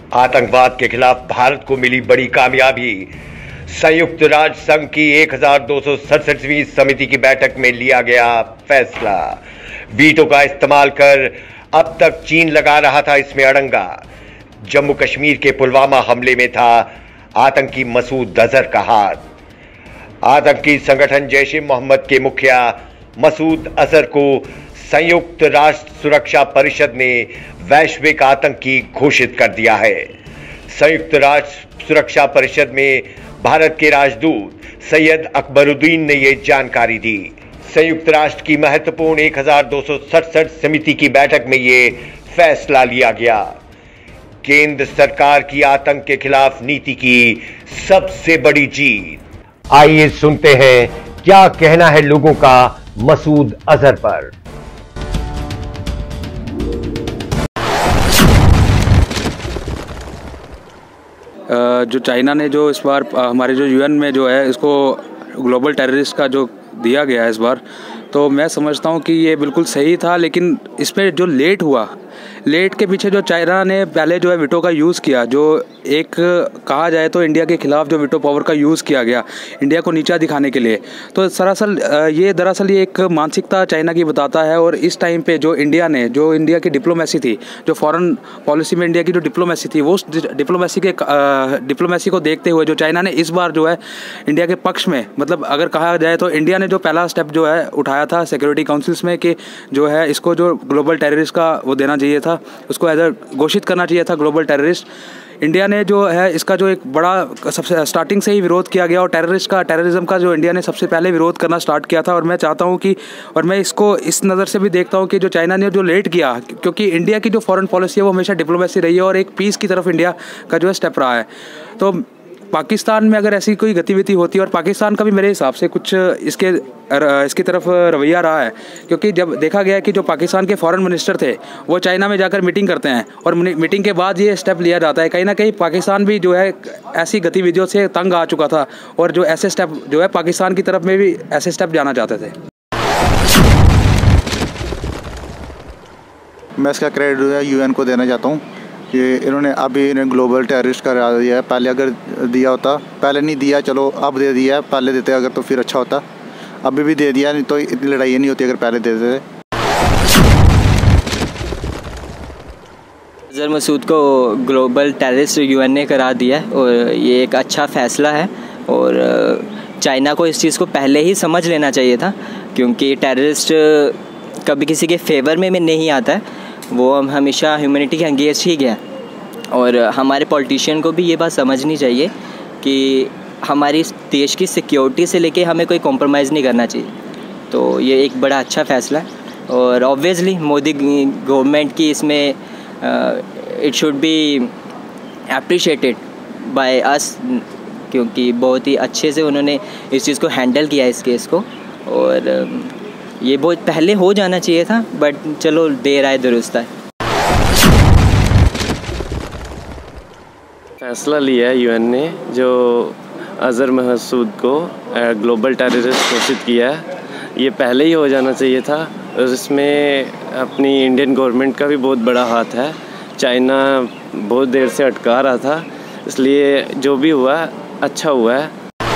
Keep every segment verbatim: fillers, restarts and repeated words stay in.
आतंकवाद के खिलाफ भारत को मिली बड़ी कामयाबी। संयुक्त राष्ट्र संघ की एक हजार दो सौ सड़सठवीं समिति की बैठक में लिया गया फैसला। वीटो का इस्तेमाल कर अब तक चीन लगा रहा था इसमें अड़ंगा। जम्मू कश्मीर के पुलवामा हमले में था आतंकी मसूद अजहर का हाथ। आतंकी संगठन जैश ए मोहम्मद के मुखिया मसूद अजहर को संयुक्त राष्ट्र सुरक्षा परिषद ने वैश्विक आतंकी घोषित कर दिया है। संयुक्त राष्ट्र सुरक्षा परिषद में भारत के राजदूत सैयद अकबरुद्दीन ने यह जानकारी दी। संयुक्त राष्ट्र की महत्वपूर्ण एक हजार दो सौ सड़सठ समिति की बैठक में यह फैसला लिया गया। केंद्र सरकार की आतंक के खिलाफ नीति की सबसे बड़ी जीत। आइए सुनते हैं क्या कहना है लोगों का मसूद अजहर पर। जो चाइना ने जो इस बार हमारे जो यूएन में जो है इसको ग्लोबल टेररिस्ट का जो दिया गया है इस बार, तो मैं समझता हूँ कि ये बिल्कुल सही था। लेकिन इसमें जो लेट हुआ, लेट के पीछे जो चाइना ने पहले जो है वीटो का यूज़ किया, जो एक कहा जाए तो इंडिया के खिलाफ जो वीटो पावर का यूज़ किया गया इंडिया को नीचा दिखाने के लिए, तो दरअसल ये दरअसल ये एक मानसिकता चाइना की बताता है। और इस टाइम पे जो इंडिया ने जो इंडिया की डिप्लोमेसी थी, जो फॉरेन पॉलिसी में इंडिया की जो डिप्लोमेसी थी, वो डिप्लोमेसी के डिप्लोमेसी को देखते हुए जो चाइना ने इस बार जो है इंडिया के पक्ष में, मतलब अगर कहा जाए तो इंडिया ने जो पहला स्टेप जो है उठाया था सिक्योरिटी काउंसिल्स में कि जो है इसको जो ग्लोबल टेररिस्ट का वो देना चाहिए था, उसको एज घोषित करना चाहिए था ग्लोबल टेररिस्ट। इंडिया ने जो है इसका जो एक बड़ा सबसे स्टार्टिंग से ही विरोध किया गया और टेररिस्ट का टेररिज्म का जो इंडिया ने सबसे पहले विरोध करना स्टार्ट किया था। और मैं चाहता हूं कि और मैं इसको इस नज़र से भी देखता हूं कि जो चाइना ने जो लेट किया, क्योंकि इंडिया की जो फॉरेन पॉलिसी है वो हमेशा डिप्लोमेसी रही है और एक पीस की तरफ इंडिया का जो है स्टेप रहा है। तो पाकिस्तान में अगर ऐसी कोई गतिविधि होती है, और पाकिस्तान का भी मेरे हिसाब से कुछ इसके इसकी तरफ रवैया रहा है, क्योंकि जब देखा गया कि जो पाकिस्तान के फॉरेन मिनिस्टर थे वो चाइना में जाकर मीटिंग करते हैं और मीटिंग के बाद ये स्टेप लिया जाता है। कहीं ना कहीं पाकिस्तान भी जो है ऐसी गतिविधियों से तंग आ चुका था और जो ऐसे स्टेप जो है पाकिस्तान की तरफ में भी ऐसे स्टेप जाना चाहते थे। मैं इसका क्रेडिट यूएन को देना चाहता हूँ। ये इन्होंने अभी इन्हें ग्लोबल टेररिस्ट करा दिया है। पहले अगर दिया होता, पहले नहीं दिया, चलो अब दे दिया है, पहले देते अगर तो फिर अच्छा होता। अभी भी दे दिया, नहीं तो इतनी लड़ाई नहीं होती अगर पहले दे देते। अजहर मसूद को ग्लोबल टेररिस्ट यूएन ने करा दिया है और ये एक अच्छा फ़ैसला है। और चाइना को इस चीज़ को पहले ही समझ लेना चाहिए था, क्योंकि टेररिस्ट कभी किसी के फेवर में में नहीं आता है, वो हम हमेशा ह्यूमैनिटी के अगेंस्ट ही गया। और हमारे पॉलिटिशियन को भी ये बात समझनी चाहिए कि हमारी देश की सिक्योरिटी से लेके हमें कोई कॉम्प्रोमाइज़ नहीं करना चाहिए। तो ये एक बड़ा अच्छा फ़ैसला है और ऑब्वियसली मोदी गवर्नमेंट की इसमें it should be appreciated by us, क्योंकि बहुत ही अच्छे से उन्होंने इस चीज़ को हैंडल किया इस केस को। और uh, ये बहुत पहले हो जाना चाहिए था, बट चलो देर आए दुरुस्त है। फैसला लिया है यूएन ने जो अजहर मसूद को ग्लोबल टेररिस्ट घोषित किया है। ये पहले ही हो जाना चाहिए था और इसमें अपनी इंडियन गवर्नमेंट का भी बहुत बड़ा हाथ है। चाइना बहुत देर से अटका रहा था, इसलिए जो भी हुआ अच्छा हुआ है।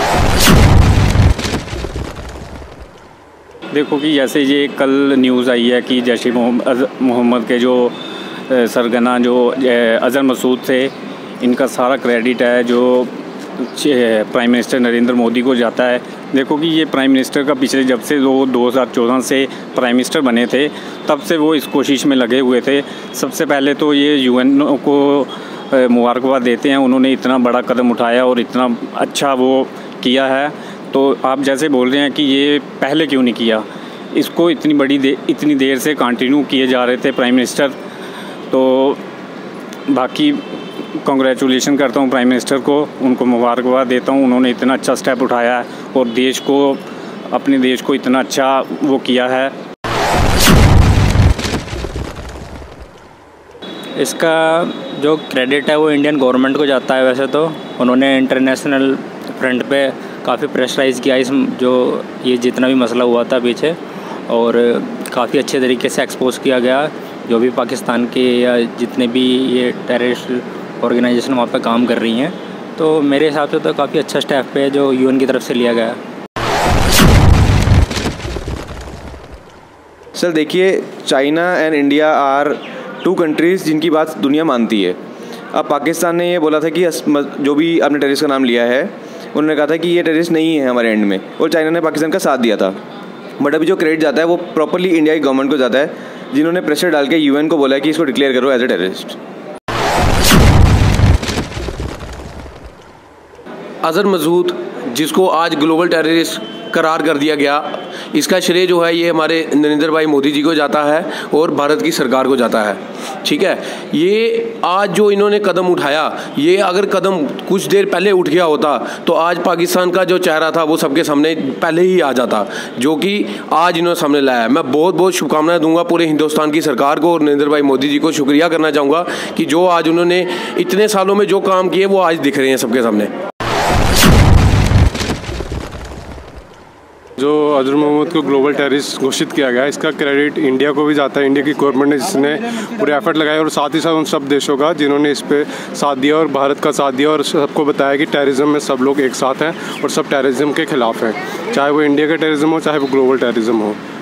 देखो कि जैसे ये कल न्यूज़ आई है कि जैश ए मोहम्मद के जो सरगना जो अजहर मसूद थे, इनका सारा क्रेडिट है जो प्राइम मिनिस्टर नरेंद्र मोदी को जाता है। देखो कि ये प्राइम मिनिस्टर का पिछले जब से वो दो हज़ार चौदह से प्राइम मिनिस्टर बने थे, तब से वो इस कोशिश में लगे हुए थे। सबसे पहले तो ये यूएन को मुबारकबाद देते हैं, उन्होंने इतना बड़ा कदम उठाया और इतना अच्छा वो किया है। तो आप जैसे बोल रहे हैं कि ये पहले क्यों नहीं किया, इसको इतनी बड़ी दे, इतनी देर से कंटिन्यू किए जा रहे थे प्राइम मिनिस्टर। तो बाकी कांग्रेचुलेशन करता हूँ प्राइम मिनिस्टर को, उनको मुबारकबाद देता हूँ, उन्होंने इतना अच्छा स्टेप उठाया है और देश को, अपने देश को इतना अच्छा वो किया है। इसका जो क्रेडिट है वो इंडियन गवर्नमेंट को जाता है। वैसे तो उन्होंने इंटरनेशनल फ्रंट पे काफ़ी प्रेशराइज़ किया इस जो ये जितना भी मसला हुआ था पीछे, और काफ़ी अच्छे तरीके से एक्सपोज किया गया जो भी पाकिस्तान के या जितने भी ये टेररिस्ट ऑर्गेनाइजेशन वहाँ पे काम कर रही हैं। तो मेरे हिसाब से तो काफ़ी अच्छा स्टेप है जो यूएन की तरफ से लिया गया है। सर देखिए, China and India are two countries जिनकी बात दुनिया मानती है। अब पाकिस्तान ने ये बोला था कि जो भी आपने टेररिस्ट का नाम लिया है, उन्होंने कहा था कि ये टेररिस्ट नहीं है हमारे एंड में, और चाइना ने पाकिस्तान का साथ दिया था। बट अभी जो क्रेडिट जाता है वो प्रॉपरली इंडिया की गवर्नमेंट को जाता है, जिन्होंने प्रेशर डाल के यूएन को बोला है कि इसको डिक्लेयर करो as a terrorist. Azhar Masood, जिसको आज ग्लोबल टेररिस्ट करार कर दिया गया, इसका श्रेय जो है ये हमारे नरेंद्र भाई मोदी जी को जाता है और भारत की सरकार को जाता है। ठीक है, ये आज जो इन्होंने कदम उठाया, ये अगर कदम कुछ देर पहले उठ गया होता तो आज पाकिस्तान का जो चेहरा था वो सबके सामने पहले ही आ जाता, जो कि आज इन्होंने सामने लाया। मैं बहुत बहुत शुभकामनाएं दूंगा पूरे हिंदुस्तान की सरकार को और नरेंद्र भाई मोदी जी को शुक्रिया करना चाहूँगा कि जो आज उन्होंने इतने सालों में जो काम किए वो आज दिख रहे हैं सबके सामने। जो अजहर मोहम्मद को ग्लोबल टेररिस्ट घोषित किया गया, इसका क्रेडिट इंडिया को भी जाता है, इंडिया की गवर्नमेंट ने जिसने पूरे एफर्ट लगाए, और साथ ही साथ उन सब देशों का जिन्होंने इस पे साथ दिया और भारत का साथ दिया और सबको बताया कि टेररिज्म में सब लोग एक साथ हैं और सब टेररिज्म के खिलाफ हैं, चाहे वो इंडिया का टेररिज्म हो चाहे वो ग्लोबल टेररिज्म हो।